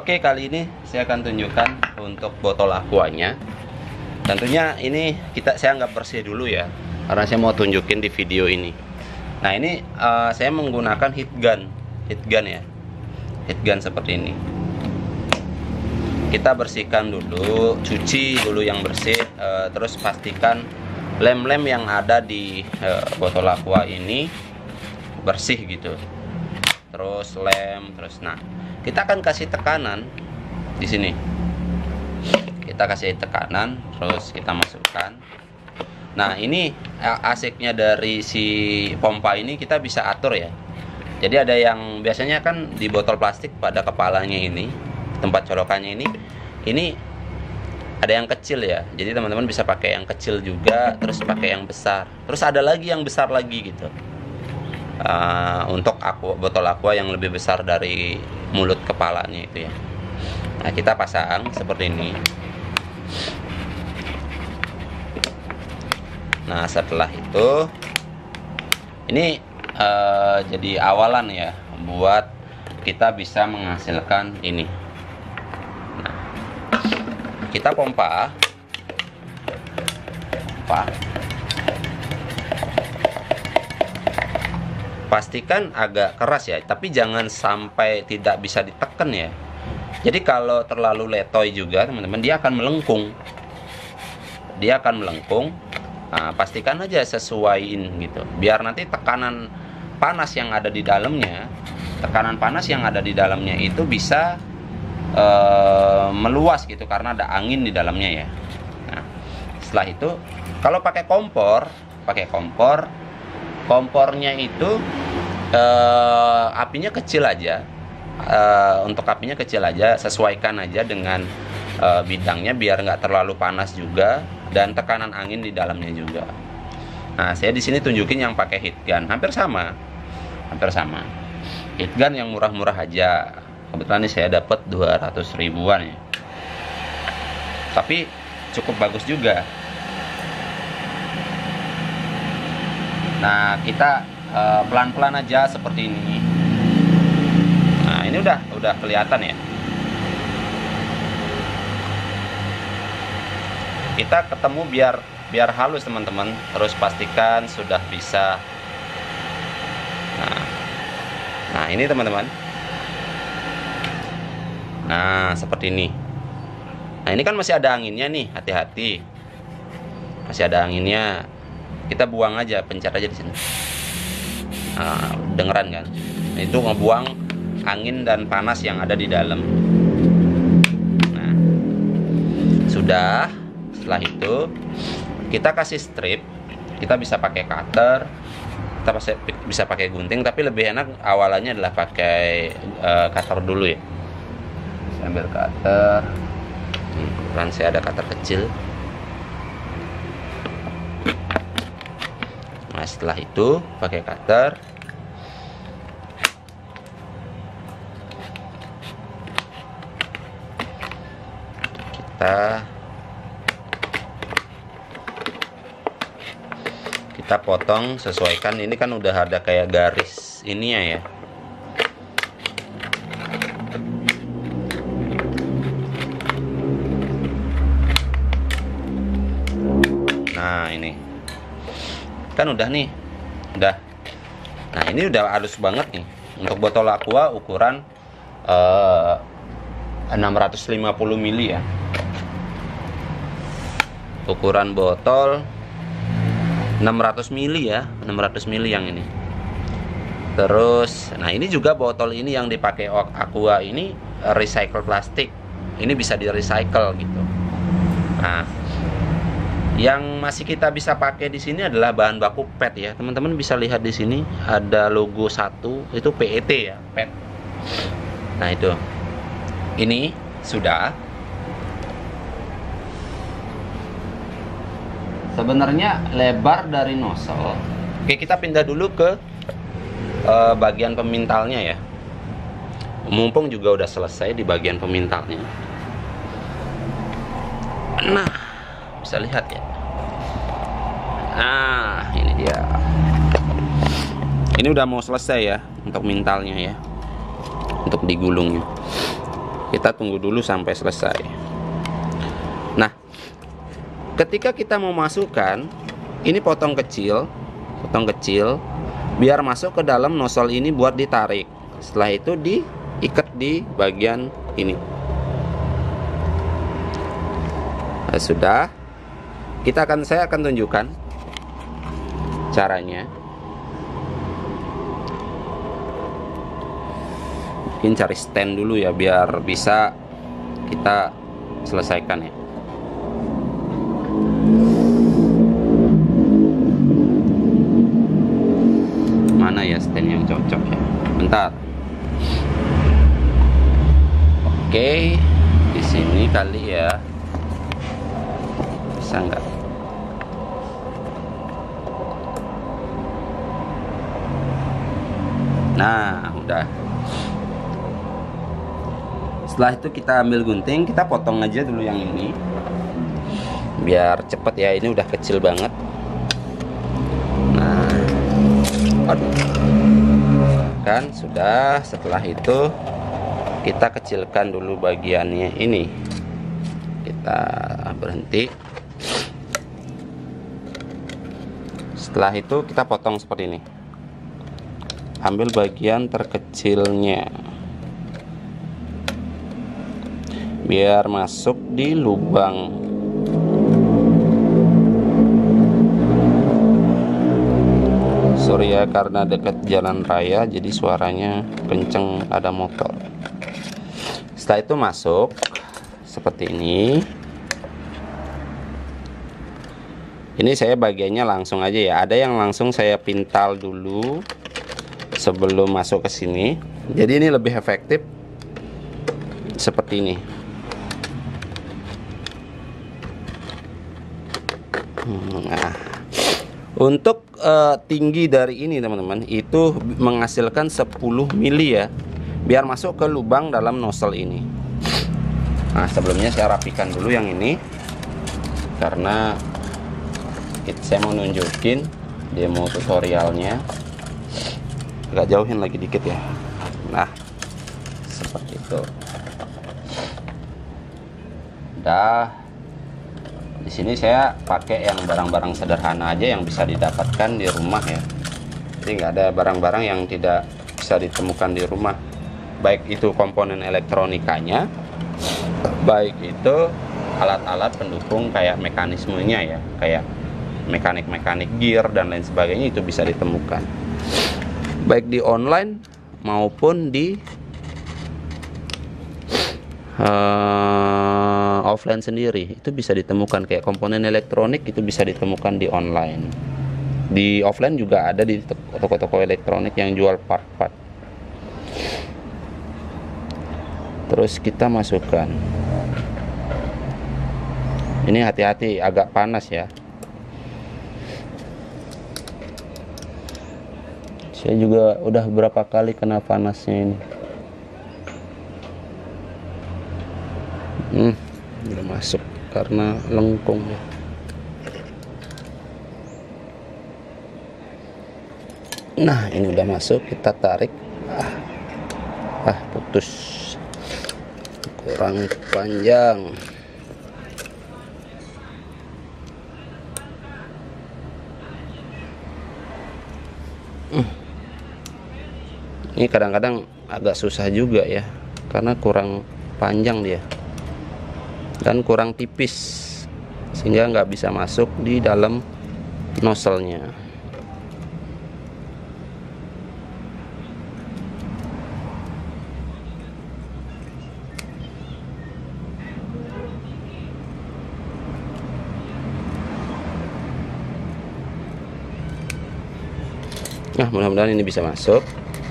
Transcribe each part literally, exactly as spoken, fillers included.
Oke, kali ini saya akan tunjukkan untuk botol aquanya. Tentunya ini kita saya anggap bersih dulu ya, karena saya mau tunjukin di video ini. Nah ini uh, saya menggunakan heat gun, heat gun ya, heat gun seperti ini. Kita bersihkan dulu, cuci dulu yang bersih, uh, terus pastikan lem-lem yang ada di uh, botol aqua ini bersih gitu. Terus lem, terus nah kita akan kasih tekanan di sini. Kita kasih tekanan, terus kita masukkan. Nah ini asiknya dari si pompa ini kita bisa atur ya. Jadi ada yang biasanya kan di botol plastik pada kepalanya ini, tempat colokannya ini, ini ada yang kecil ya. Jadi teman-teman bisa pakai yang kecil juga, terus pakai yang besar. Terus ada lagi yang besar lagi gitu. Uh, untuk aqua, botol aqua yang lebih besar dari mulut kepalanya itu ya. Nah kita pasang seperti ini. Nah setelah itu ini uh, jadi awalan ya buat kita bisa menghasilkan ini. Nah, kita pompa, pompa. Pastikan agak keras ya, tapi jangan sampai tidak bisa ditekan ya. Jadi kalau terlalu letoy juga teman-teman, dia akan melengkung. Dia akan melengkung. Nah, pastikan aja sesuaiin gitu. Biar nanti tekanan panas yang ada di dalamnya, tekanan panas yang ada di dalamnya itu bisa uh, meluas gitu karena ada angin di dalamnya ya. Nah, setelah itu kalau pakai kompor, pakai kompor kompornya itu eh, apinya kecil aja, eh, untuk apinya kecil aja, sesuaikan aja dengan eh, bidangnya biar nggak terlalu panas juga dan tekanan angin di dalamnya juga. Nah saya di sini tunjukin yang pakai heat gun, hampir sama, hampir sama. Heat gun yang murah-murah aja. Kebetulan ini saya dapat dua ratus ribuan ya, tapi cukup bagus juga. Nah kita pelan-pelan uh, aja seperti ini. Nah ini udah udah kelihatan ya. Kita ketemu biar biar halus teman-teman. Terus pastikan sudah bisa. Nah, nah ini teman-teman. Nah seperti ini. Nah ini kan masih ada anginnya nih, hati-hati. Masih ada anginnya. Kita buang aja, pencet aja di sini. Nah, dengeran kan? Itu ngebuang angin dan panas yang ada di dalam. Nah, sudah. Setelah itu kita kasih strip. Kita bisa pakai cutter, kita bisa pakai gunting, tapi lebih enak awalannya adalah pakai uh, cutter dulu ya. Saya ambil cutter. Kebetulan saya ada cutter kecil. Nah setelah itu pakai cutter kita kita potong, sesuaikan. Ini kan udah ada kayak garis ini ya ya. Nah ini kan udah nih, udah. Nah ini udah halus banget nih. Untuk botol aqua ukuran uh, enam ratus lima puluh mili ya. Ukuran botol enam ratus mili ya, enam ratus mili yang ini. Terus, nah ini juga botol ini yang dipakai aqua ini recycle plastik. Ini bisa di recycle gitu. Nah, yang masih kita bisa pakai di sini adalah bahan baku P E T ya. Teman-teman bisa lihat di sini ada logo satu, itu P E T ya, P E T. Nah, itu. Ini sudah. Sebenarnya lebar dari nozzle. Oke, kita pindah dulu ke uh, bagian pemintalnya ya. Mumpung juga udah selesai di bagian pemintalnya. Nah, bisa lihat ya. Nah ini dia. Ini udah mau selesai ya untuk mintalnya ya, untuk digulungnya. Kita tunggu dulu sampai selesai. Nah, ketika kita mau masukkan, ini potong kecil, potong kecil, biar masuk ke dalam nozzle ini buat ditarik. Setelah itu diikat di bagian ini. Nah, sudah, kita akan saya akan tunjukkan caranya. Mungkin cari stand dulu ya biar bisa kita selesaikan ya. Mana ya stand yang cocok ya? Bentar. Oke, di sini kali ya. Bisa nggak? Nah, udah. Setelah itu kita ambil gunting, kita potong aja dulu yang ini biar cepet ya, ini udah kecil banget. Nah, aduh, kan sudah. Setelah itu kita kecilkan dulu bagiannya ini, kita berhenti. Setelah itu kita potong seperti ini, ambil bagian terkecilnya biar masuk di lubang. Sorry ya, karena dekat jalan raya jadi suaranya kenceng, ada motor. Setelah itu masuk seperti ini. Ini saya bagiannya langsung aja ya, ada yang langsung saya pintal dulu sebelum masuk ke sini. Jadi ini lebih efektif seperti ini. Nah, untuk uh, tinggi dari ini teman-teman itu menghasilkan sepuluh mili ya, biar masuk ke lubang dalam nozzle ini. Nah, sebelumnya saya rapikan dulu yang ini karena saya mau nunjukin demo tutorialnya. Agak jauhin lagi dikit ya. Nah, seperti itu. Udah. Di sini saya pakai yang barang-barang sederhana aja yang bisa didapatkan di rumah ya. Jadi nggak ada barang-barang yang tidak bisa ditemukan di rumah. Baik itu komponen elektronikanya, baik itu alat-alat pendukung kayak mekanismenya ya, kayak mekanik-mekanik gear dan lain sebagainya, itu bisa ditemukan. Baik di online maupun di uh, offline sendiri itu bisa ditemukan, kayak komponen elektronik itu bisa ditemukan di online. Di offline juga ada di toko-toko elektronik yang jual part-part. Terus kita masukkan. Ini hati-hati, agak panas ya. Saya juga udah berapa kali kena panasnya ini. Hmm, udah masuk karena lengkung ya. Nah, ini udah masuk, kita tarik. Ah, ah putus. Kurang panjang. Hmm. Ini kadang-kadang agak susah juga ya, karena kurang panjang dia dan kurang tipis sehingga nggak bisa masuk di dalam nozzle-nya. Nah, mudah-mudahan ini bisa masuk.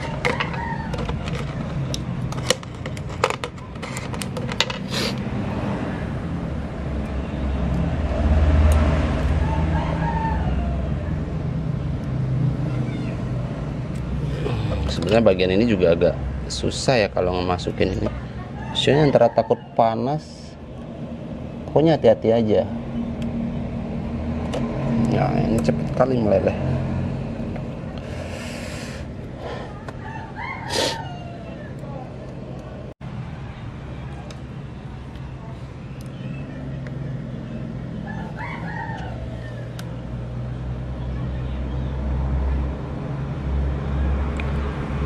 Sebenarnya bagian ini juga agak susah ya kalau ngemasukin ini. Soalnya antara takut panas, pokoknya hati-hati aja. Ya, ini cepet kali meleleh.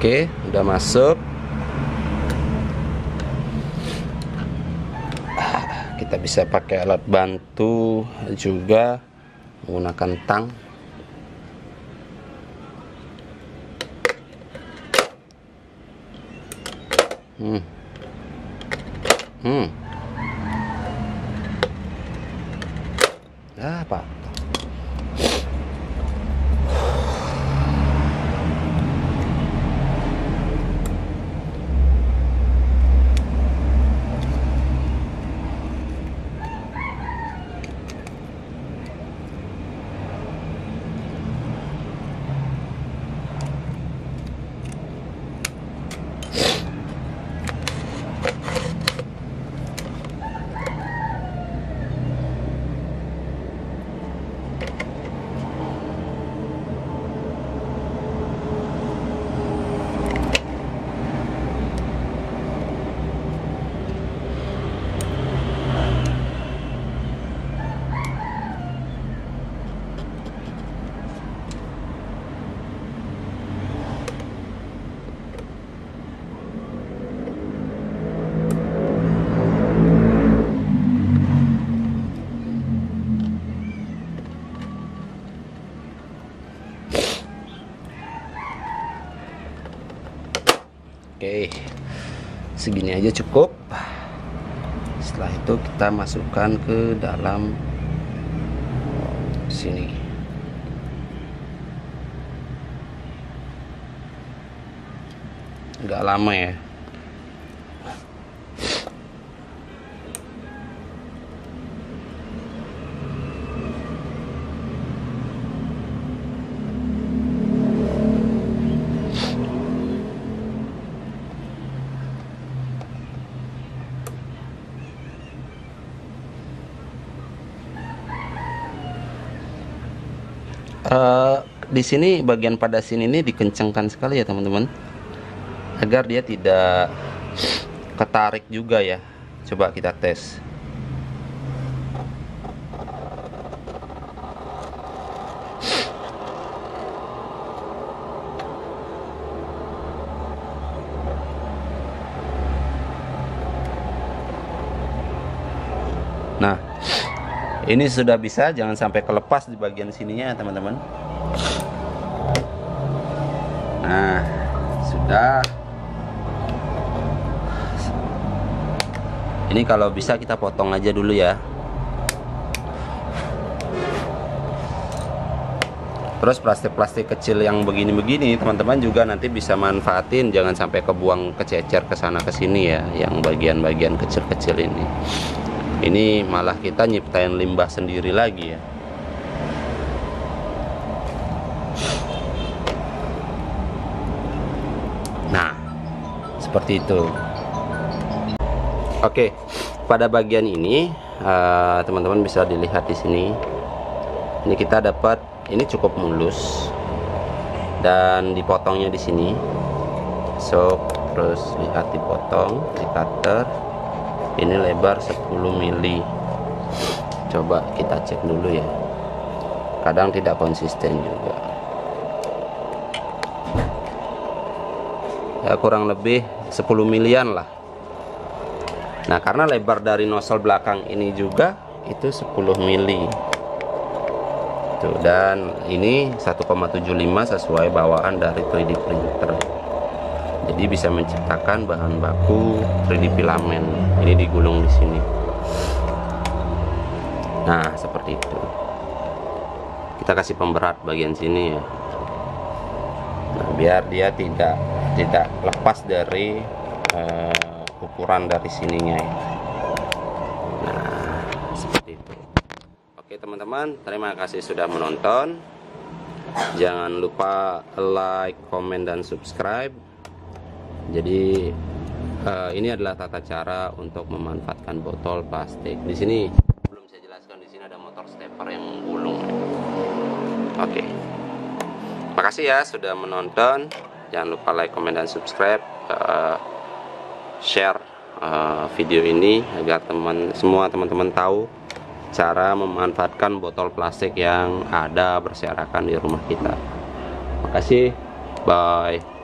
Oke, udah masuk. Kita bisa pakai alat bantu juga, menggunakan tang. Hmm. Hmm. Ah, Pak. Oke, segini aja cukup. Setelah itu kita masukkan ke dalam sini. Agak lama ya. Uh, di sini bagian pada sini ini dikencangkan sekali ya teman-teman, agar dia tidak ketarik juga ya. Coba kita tes. Nah, ini sudah bisa, jangan sampai kelepas di bagian sininya teman-teman. Nah, sudah. Ini kalau bisa kita potong aja dulu ya. Terus plastik-plastik kecil yang begini-begini teman-teman juga nanti bisa manfaatin, jangan sampai kebuang kececer ke sana ke sini ya, yang bagian-bagian kecil-kecil ini. Ini malah kita nyiptain limbah sendiri lagi ya. Nah, seperti itu. Oke, pada bagian ini teman-teman uh, bisa dilihat di sini. Ini kita dapat, ini cukup mulus dan dipotongnya di sini. So, terus lihat dipotong di cutter. Ini lebar sepuluh mili. Coba kita cek dulu ya. Kadang tidak konsisten juga. Ya kurang lebih sepuluh milian lah. Nah, karena lebar dari nozzle belakang ini juga itu sepuluh mili. Tuh, dan ini satu koma tujuh lima sesuai bawaan dari tiga D printer. Jadi bisa menciptakan bahan baku tiga D filamen. Ini digulung di sini. Nah, seperti itu. Kita kasih pemberat bagian sini ya. Nah, biar dia tidak tidak lepas dari uh, ukuran dari sininya ya. Nah, seperti itu. Oke teman-teman, terima kasih sudah menonton. Jangan lupa like, komen, dan subscribe. Jadi uh, ini adalah tata cara untuk memanfaatkan botol plastik. Di sini belum saya jelaskan, di sini ada motor stepper yang menggulung. Oke, makasih ya sudah menonton. Jangan lupa like, komen, dan subscribe. Uh, share uh, video ini agar teman semua teman-teman tahu cara memanfaatkan botol plastik yang ada berserakan di rumah kita. Makasih, bye.